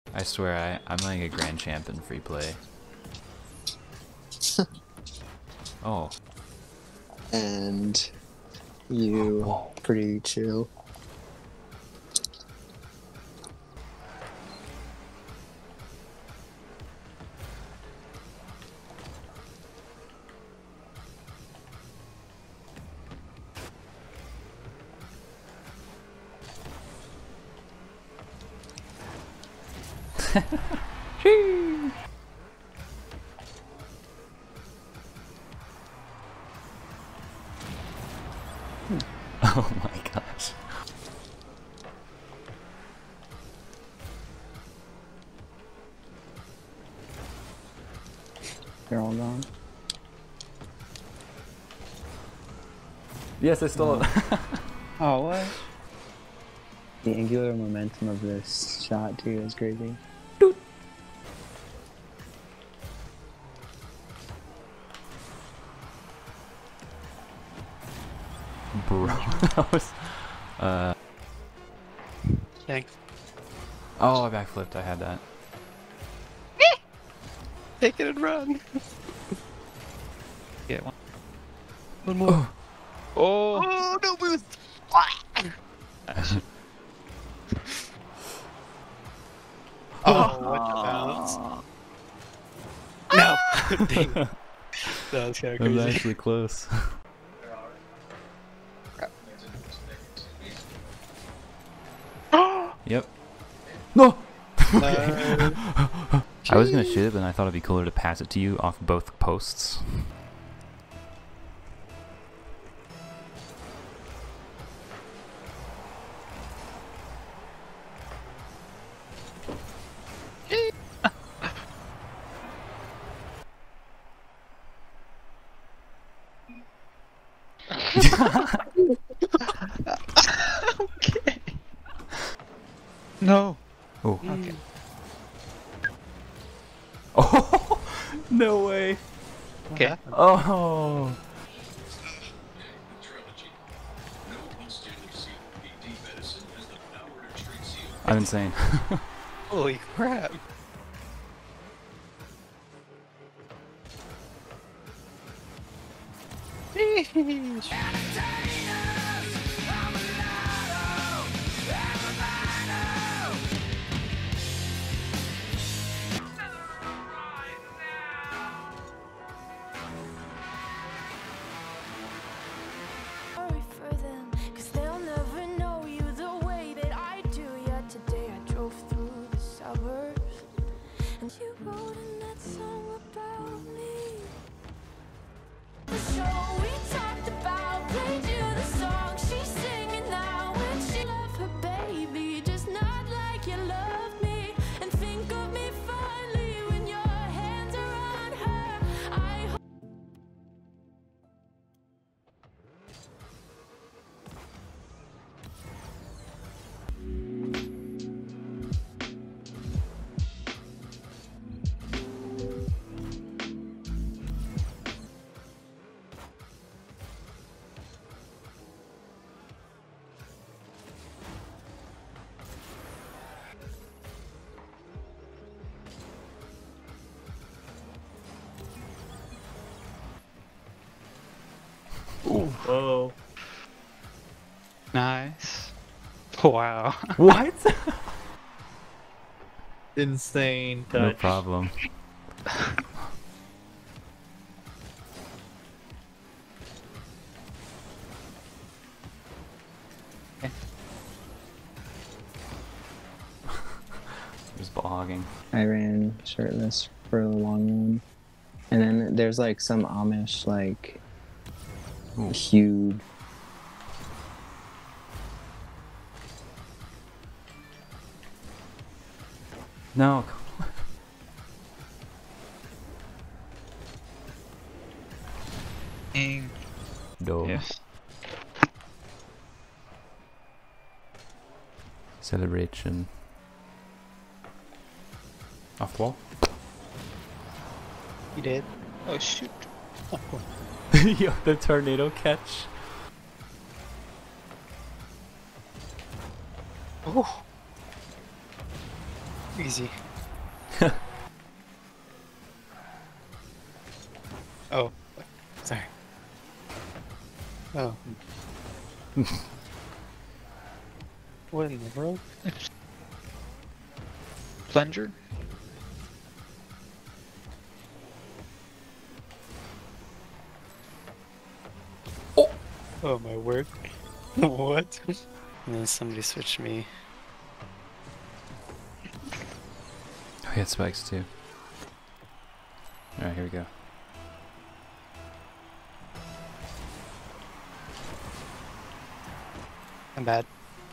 I swear, I'm like a grand champ in free play. Oh. And you Whoa. pretty chill. Oh my gosh. They're all gone. Yes, I stole it. Oh, what? The angular momentum of this shot, too, is crazy. Bro, that was... Thanks. Oh, I backflipped. I had that. Take it and run. Get one. One more. Oh, oh no boost. Oh, what the bounce? No. Dang it. That was kind of That was crazy. actually close. Yep. No! I was gonna shoot it, but then I thought it'd be cooler to pass it to you off both posts. Okay. No. Oh. Okay. Oh! No way! Okay. Oh! I'm insane. Holy crap. Sorry for them, 'cause they'll never know you the way that I do. Yet today I drove through the suburbs, and you wrote in that song about me. The show we talked about played you the song she's singing now, and she loved her baby just not like you love me. And think of me fondly when your hands are on her. I hope Whoa. Nice. Wow. What? Insane touch. No problem. Just ball hogging. I ran shirtless for a long one. And then there's like some Amish, like, Ooh. huge. No. Dang. No. Yes. Celebration. Off the wall? You did. Oh shoot. Yo, the tornado catch. Oh. Easy. Oh, sorry. Oh. What in the world? Plunger? Oh my word. What? And then somebody switched me. Oh, he had spikes too. Alright, here we go. I'm bad.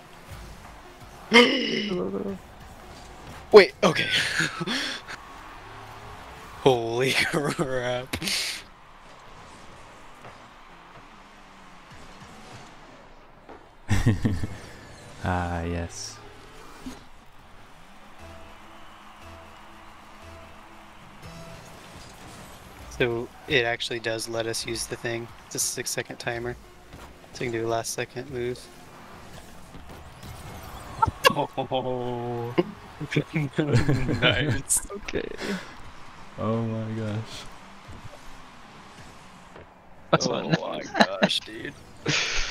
Wait, okay. Holy crap. Ah, yes. So it actually does let us use the thing. It's a 6-second timer. So you can do a last second move. Oh, nice. Okay. Oh my gosh. That's Oh fun. my gosh, dude.